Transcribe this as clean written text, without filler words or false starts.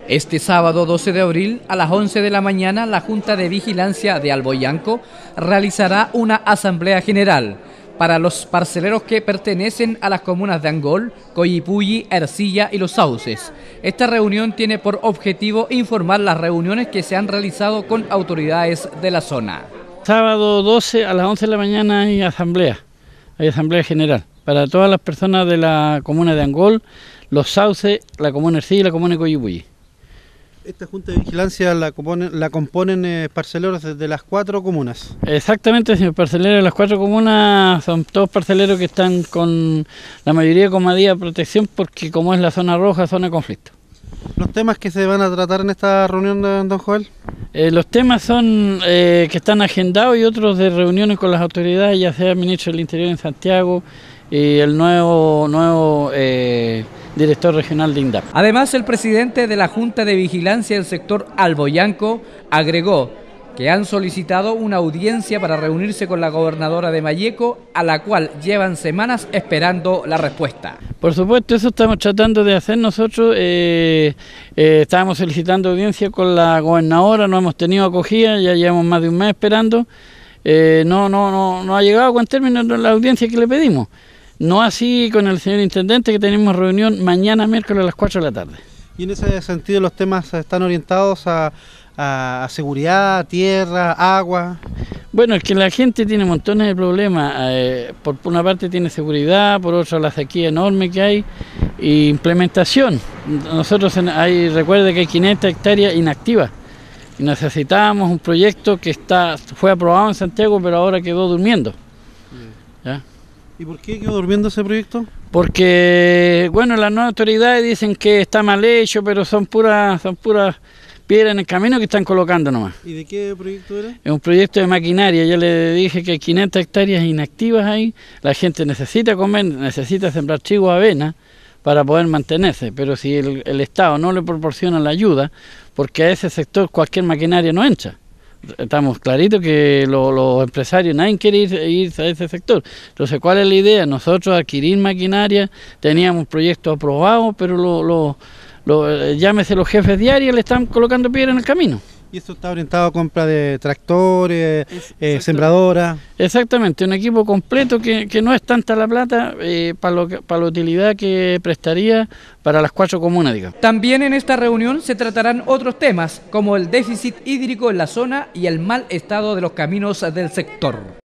Este sábado 12 de abril a las 11 de la mañana la Junta de Vigilancia de Alboyanco realizará una asamblea general para los parceleros que pertenecen a las comunas de Angol, Coyipulli, Ercilla y Los Sauces. Esta reunión tiene por objetivo informar las reuniones que se han realizado con autoridades de la zona. Sábado 12 a las 11 de la mañana hay asamblea general para todas las personas de la comuna de Angol, Los Sauces, la comuna Ercilla y la comuna de Coyipulli. Esta Junta de Vigilancia la componen parceleros de las 4 comunas. Exactamente, señor parcelero, las 4 comunas son todos parceleros que están con la mayoría con medida de protección porque como es la zona roja, zona de conflicto. ¿Los temas que se van a tratar en esta reunión, don Joel? Los temas son que están agendados y otros de reuniones con las autoridades, ya sea el ministro del Interior en Santiago y el nuevo director regional de INDAP. Además, el presidente de la Junta de Vigilancia del sector Alboyanco agregó que han solicitado una audiencia para reunirse con la gobernadora de Malleco, a la cual llevan semanas esperando la respuesta. Por supuesto, eso estamos tratando de hacer nosotros. Estábamos solicitando audiencia con la gobernadora, no hemos tenido acogida, ya llevamos más de un mes esperando. No ha llegado con términos de la audiencia que le pedimos. No así con el señor intendente, que tenemos reunión mañana miércoles a las 4 de la tarde. Y en ese sentido los temas están orientados a seguridad, tierra, agua. Bueno, es que la gente tiene montones de problemas. Por una parte tiene seguridad, por otra la sequía enorme que hay y implementación. Nosotros recuerde que hay 500 hectáreas inactivas y necesitábamos un proyecto que fue aprobado en Santiago, pero ahora quedó durmiendo. ¿Ya? ¿Y por qué quedó durmiendo ese proyecto? Porque, bueno, las nuevas autoridades dicen que está mal hecho, pero son puras piedras en el camino que están colocando nomás. ¿Y de qué proyecto era? Es un proyecto de maquinaria, ya le dije que hay 500 hectáreas inactivas ahí, la gente necesita comer, necesita sembrar trigo, avena para poder mantenerse, pero si el Estado no le proporciona la ayuda, porque a ese sector cualquier maquinaria no entra. Estamos claritos que los empresarios, nadie quiere irse a ese sector. Entonces, ¿cuál es la idea? Nosotros adquirir maquinaria, teníamos proyectos aprobados, pero llámese los jefes diarios, le están colocando piedra en el camino. ¿Y esto está orientado a compra de tractores, sembradoras? Exactamente, un equipo completo que no es tanta la plata para la utilidad que prestaría para las 4 comunas, digamos. También en esta reunión se tratarán otros temas, como el déficit hídrico en la zona y el mal estado de los caminos del sector.